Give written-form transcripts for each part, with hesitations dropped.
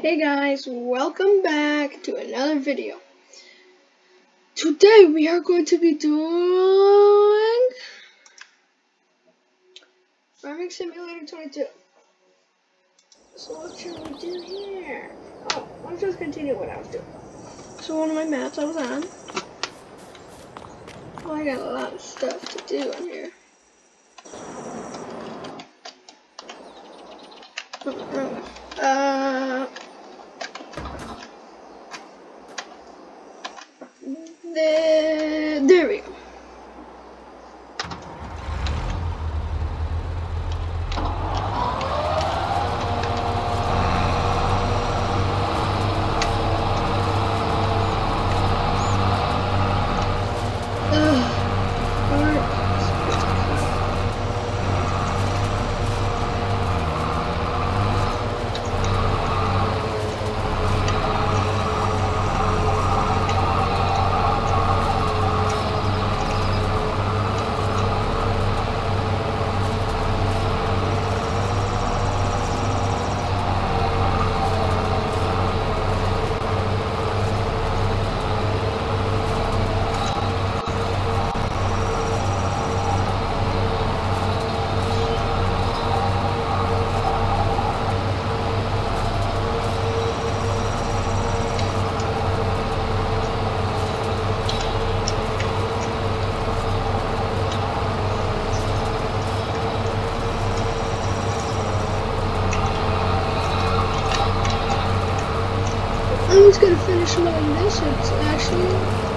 Hey guys, welcome back to another video. Today we are going to be doing Farming Simulator 22. So what should we do here? Oh, let's just continue what I was doing. So one of my maps I was on. Oh, I got a lot of stuff to do in here. There we go. I'm just gonna finish loading this. It's actually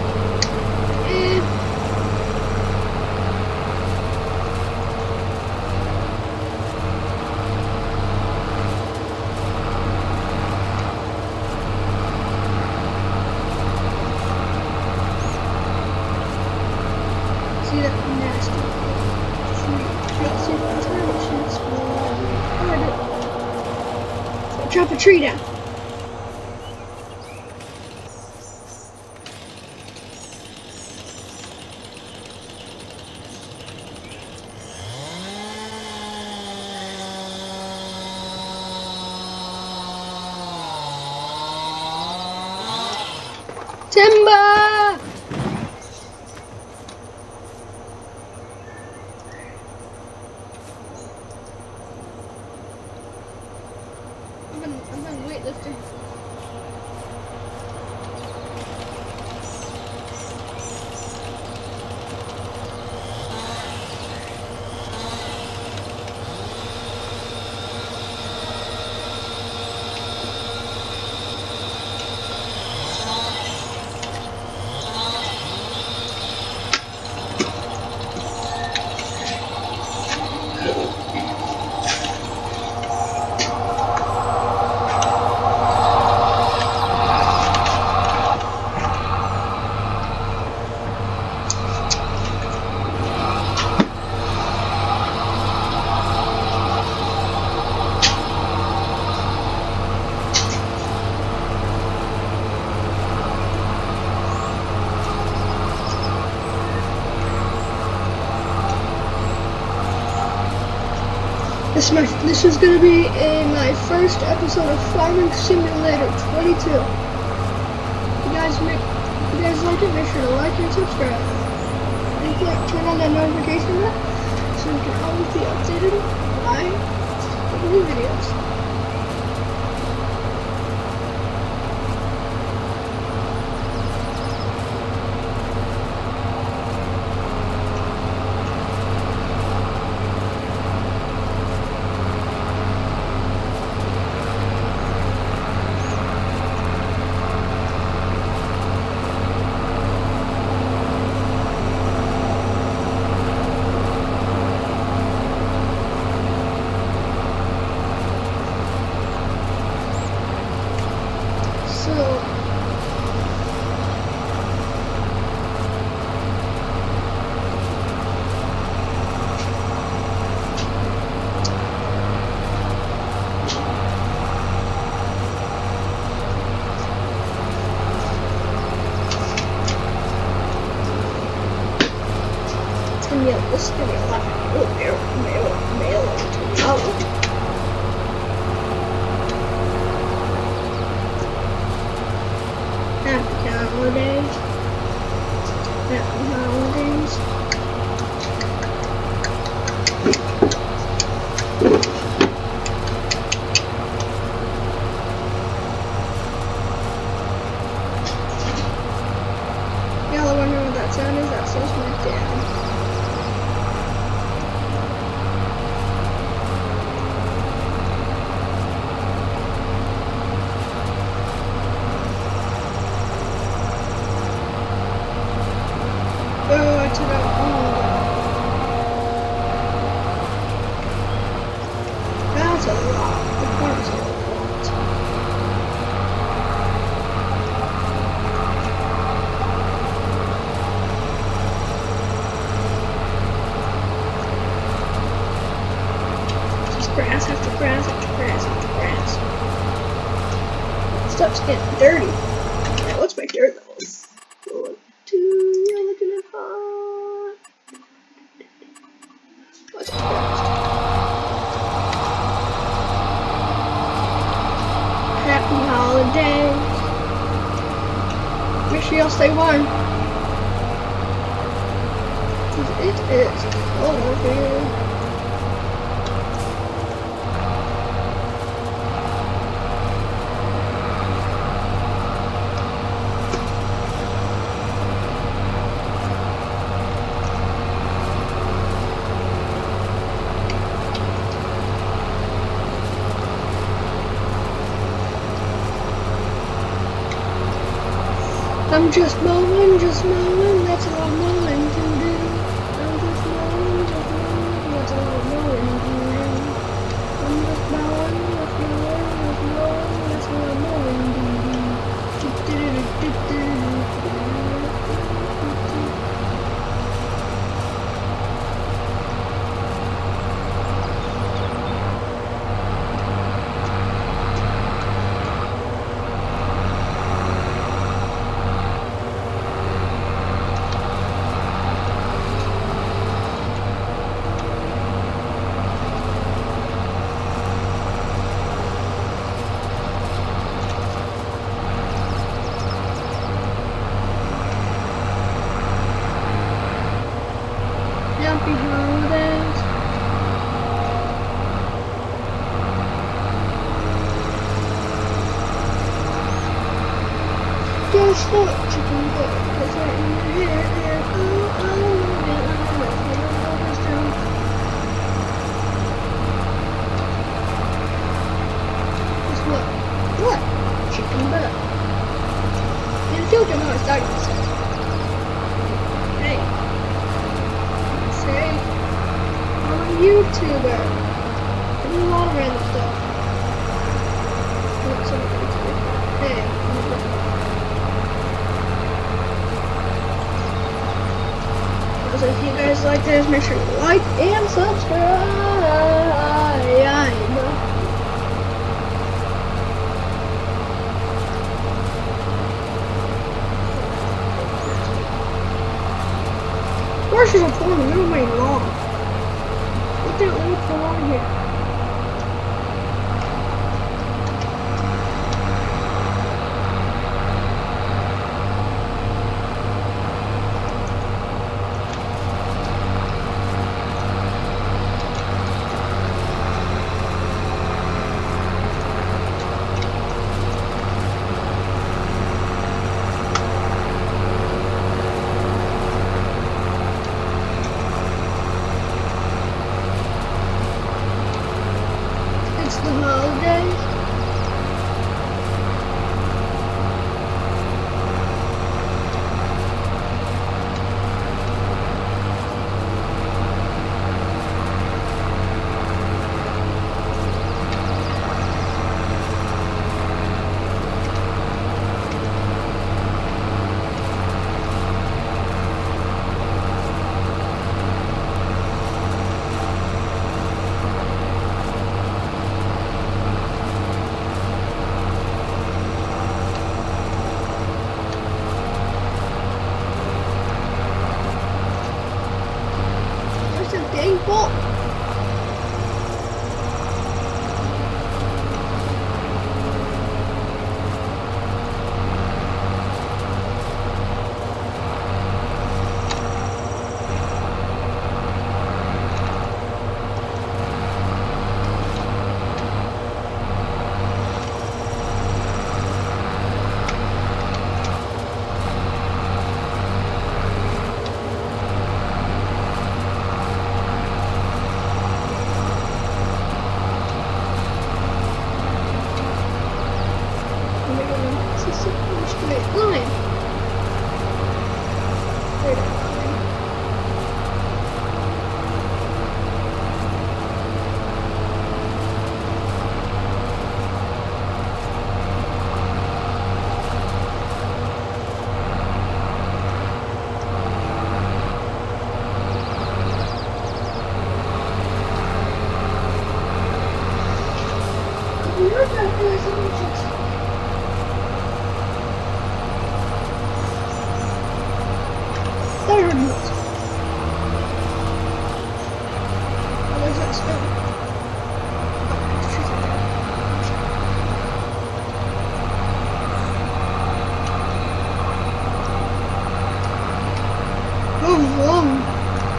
see that nasty tree. Chop a tree down. Timber! I'm been weightlifting. This is gonna be my first episode of Farming Simulator 22. If you guys like it, make sure to like and subscribe. And turn on that notification bell so you can always be updated when I new videos. Y'all wonder what that sound is? That's just my dad. Oh, I took out all of it. That's a lot. The car's a lot. Just grass after grass after grass after grass. Stuff's getting dirty. Alright, what's my dirt levels? 1, 2, you're looking at hot. What's my dirt? Happy holidays. Make sure y'all stay warm. It is cold over here. I'm just mowing, that's all I'm mowing to do. I'm just mowing, that's all I'm mowing to do. I'm just mowing, that's all I'm mowing to do. Happy holidays. Guess what? Chicken butt. It's right in your hair. Oh, I love it. Guess what? What? Chicken butt. And the children are starting to say. Hey. Say, I'm a YouTuber. I do a lot of random stuff. Hey, so if you guys like this, make sure you like and subscribe. Horses are pulling a little way long. Look at little pull on here. It's the holidays. Wait, line. Wait, line. There it is. Oh, there's that stone. Oh, wrong.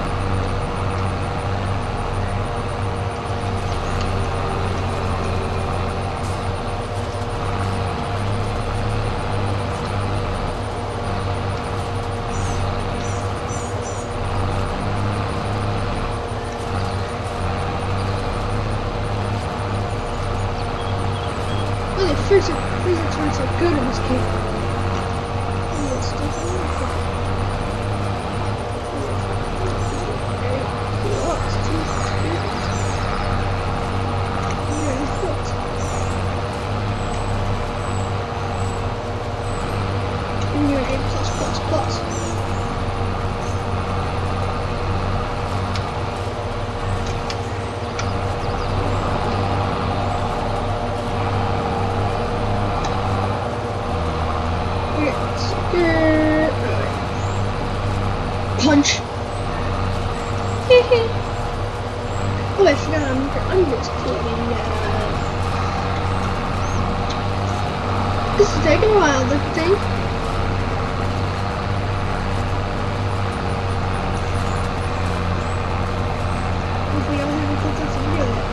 Oh, the freezer turns out good in this game. Oh, it's definitely good. Oh, it's too good. Yeah, it's good. And you're A plus plus plus. Punch. Oh, I forgot I'm just playing. This is taking a while, the thing. Hopefully, I'll have a good sense of video.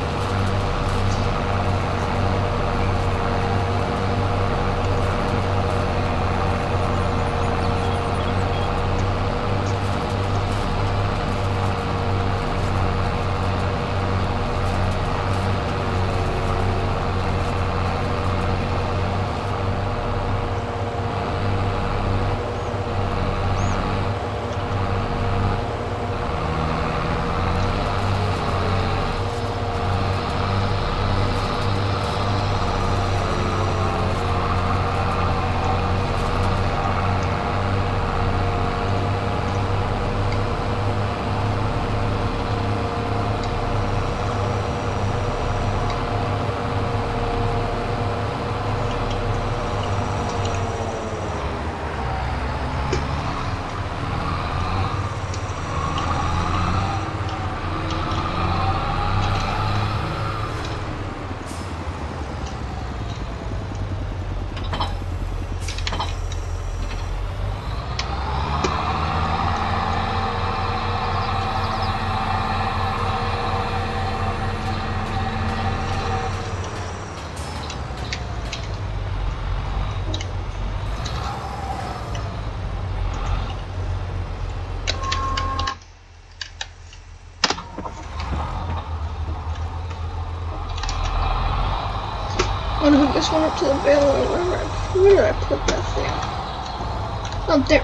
I'm gonna hook this one up to the baler. Where did I put that thing? Oh, there.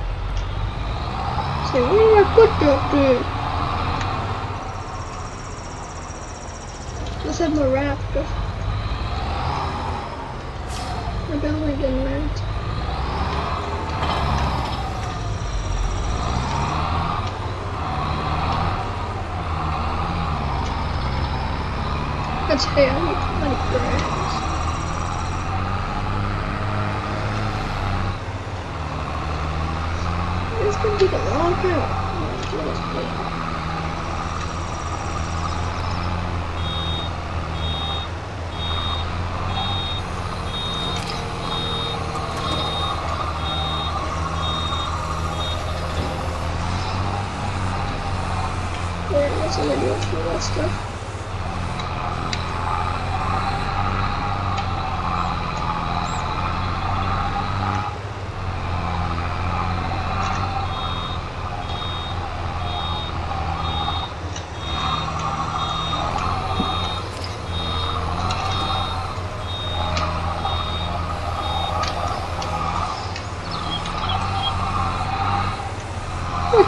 See, where did I put that thing? Let's have my raptor. My belly didn't melt. That's hay, I need 20 grams. It's gonna take a long time. What's gonna do with all that stuff?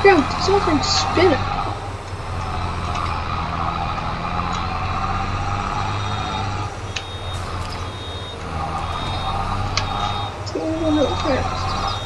Yo, this whole thing's spinning. It's going really fast.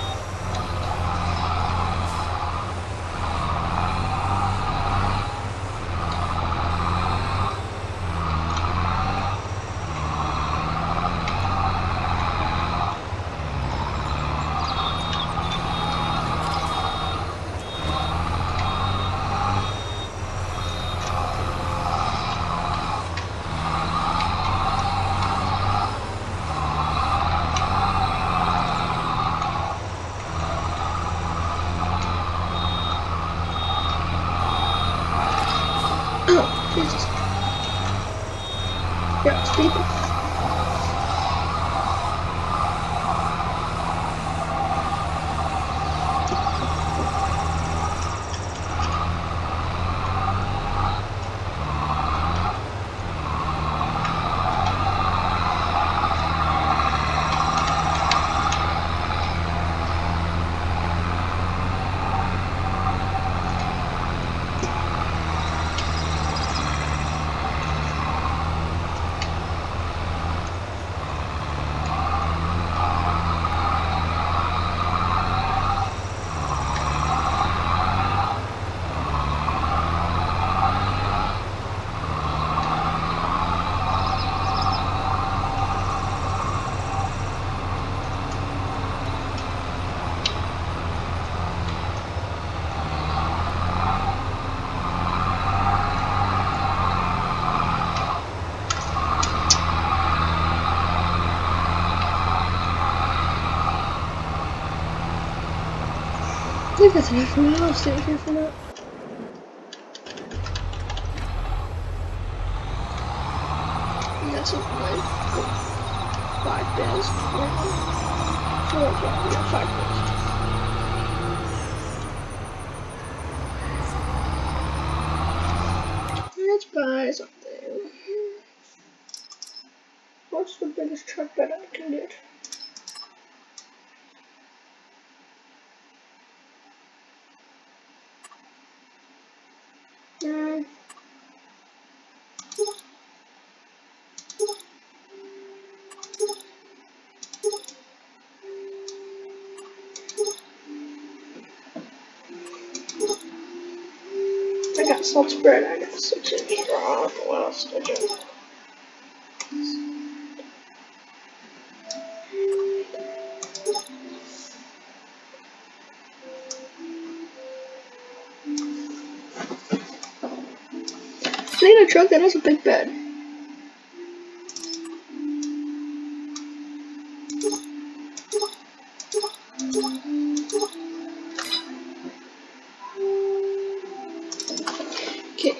Oh, Jesus. Yeah, it's people. I think that's enough for now. I'll stay here for now. That's something like 5 bells. 4, yeah, we got 5 bells. Let's buy something. What's the biggest truck that I can get? I got salt spread, I got 6-inch draw. What else did I do? I need a truck that has a big bed. Okay.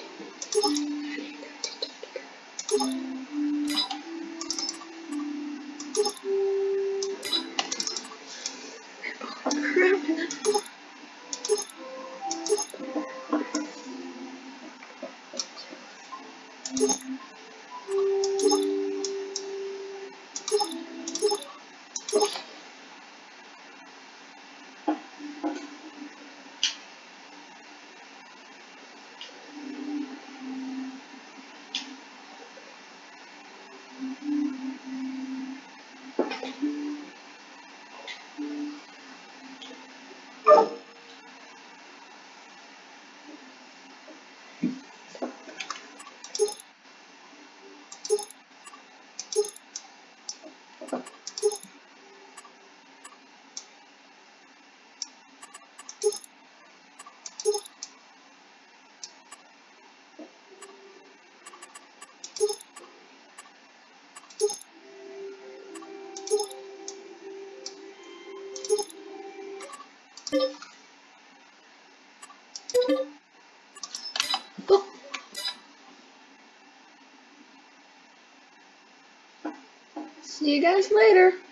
See you guys later.